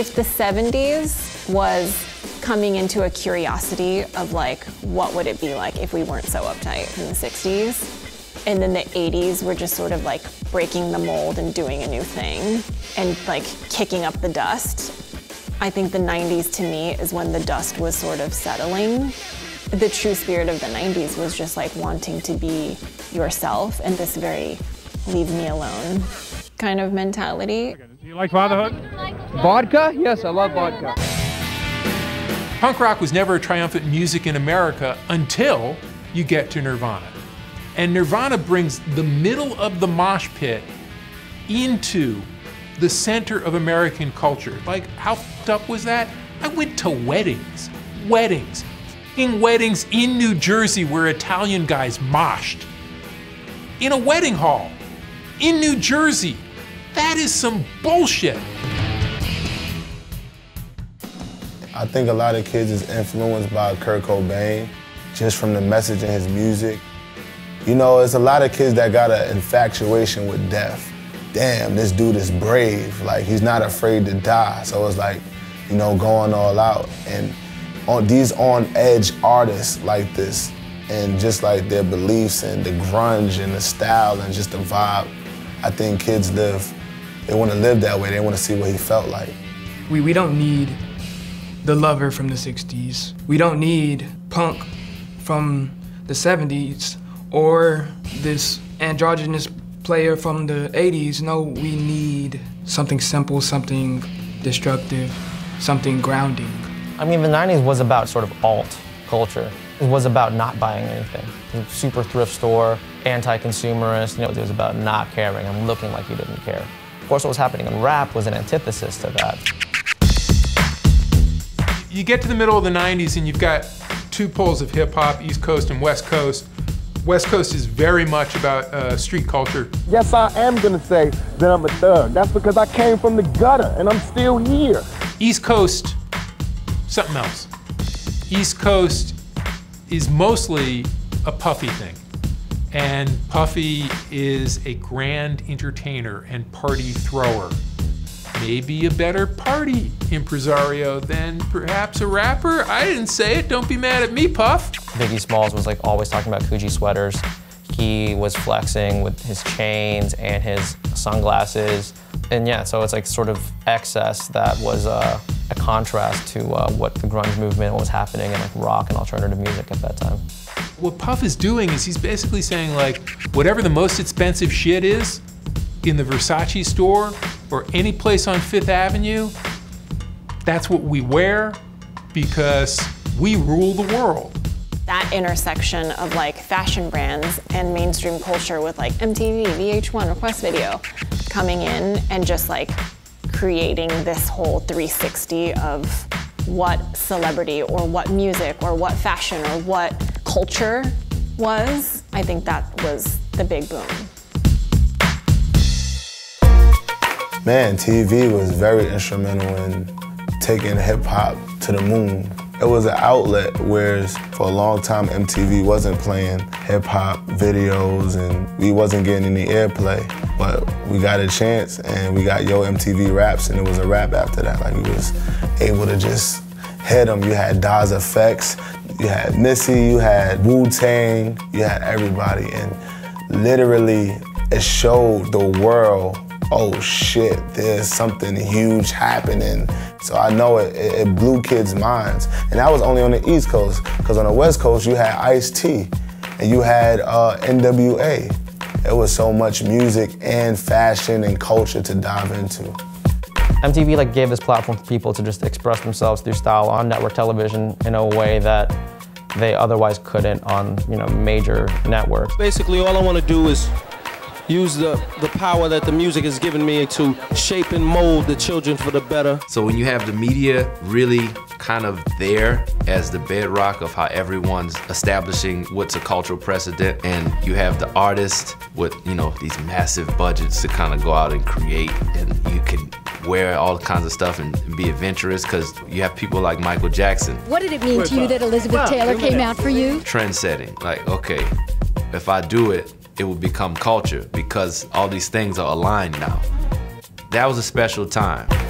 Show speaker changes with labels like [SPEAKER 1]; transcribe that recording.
[SPEAKER 1] If the 70s was coming into a curiosity of like, what would it be like if we weren't so uptight in the 60s? And then the 80s were just sort of like breaking the mold and doing a new thing and like kicking up the dust. I think the 90s to me is when the dust was sort of settling. The true spirit of the 90s was just like wanting to be yourself and this very leave me alone kind of mentality.
[SPEAKER 2] Do you like fatherhood?
[SPEAKER 3] Vodka? Yes, I love vodka.
[SPEAKER 2] Punk rock was never a triumphant music in America until you get to Nirvana. And Nirvana brings the middle of the mosh pit into the center of American culture. Like, how f***ed up was that? I went to weddings in New Jersey where Italian guys moshed. In a wedding hall, in New Jersey. That is some bullshit.
[SPEAKER 4] I think a lot of kids is influenced by Kurt Cobain, just from the message in his music. You know, there's a lot of kids that got an infatuation with death. Damn, this dude is brave. Like, he's not afraid to die. So it's like, you know, going all out. And these on-edge artists like this, and just like their beliefs and the grunge and the style and just the vibe, I think kids they want to live that way. They want to see what he felt like.
[SPEAKER 3] We don't need the Lover from the 60s. We don't need punk from the 70s or this androgynous player from the 80s. No, we need something simple, something destructive, something grounding.
[SPEAKER 5] I mean, the 90s was about sort of alt culture. It was about not buying anything. Super thrift store, anti-consumerist, you know, it was about not caring and looking like you didn't care. Of course, what was happening in rap was an antithesis to that.
[SPEAKER 2] You get to the middle of the 90s and you've got two poles of hip hop, East Coast and West Coast. West Coast is very much about street culture.
[SPEAKER 6] Yes, I am gonna say that I'm a thug. That's because I came from the gutter and I'm still here.
[SPEAKER 2] East Coast, something else. East Coast is mostly a Puffy thing. And Puffy is a grand entertainer and party thrower. Maybe a better party impresario than perhaps a rapper. I didn't say it, don't be mad at me, Puff.
[SPEAKER 5] Biggie Smalls was like always talking about Coogee sweaters. He was flexing with his chains and his sunglasses. And yeah, so it's like sort of excess that was a contrast to what the grunge movement was happening in like rock and alternative music at that time.
[SPEAKER 2] What Puff is doing is he's basically saying like, whatever the most expensive shit is in the Versace store or any place on Fifth Avenue, that's what we wear because we rule the world.
[SPEAKER 1] That intersection of like fashion brands and mainstream culture with like MTV, VH1, Request Video coming in and just like creating this whole 360 of what celebrity or what music or what fashion or what culture was. I think that was the big boom.
[SPEAKER 4] Man, TV was very instrumental in taking hip hop to the moon. It was an outlet, whereas for a long time MTV wasn't playing hip hop videos and we wasn't getting any airplay. But we got a chance and we got Yo MTV Raps and it was a rap after that. Like we was able to just hit them. You had Daz Effects, you had Missy, you had Wu-Tang, you had everybody. And literally it showed the world, oh shit, there's something huge happening. So I know it blew kids' minds. And that was only on the East Coast, because on the West Coast you had Ice-T and you had NWA. It was so much music and fashion and culture to dive into.
[SPEAKER 5] MTV like gave this platform for people to just express themselves through style on network television in a way that they otherwise couldn't on, you know, major networks.
[SPEAKER 7] Basically, all I want to do is use the power that the music has given me to shape and mold the children for the better.
[SPEAKER 8] So when you have the media really kind of there as the bedrock of how everyone's establishing what's a cultural precedent, and you have the artists with, you know, these massive budgets to kind of go out and create, and you can wear all kinds of stuff and be adventurous because you have people like Michael Jackson.
[SPEAKER 9] What did it mean to you that Elizabeth Taylor came out for you?
[SPEAKER 8] Trend setting, like, okay, if I do it, it will become culture because all these things are aligned now. That was a special time.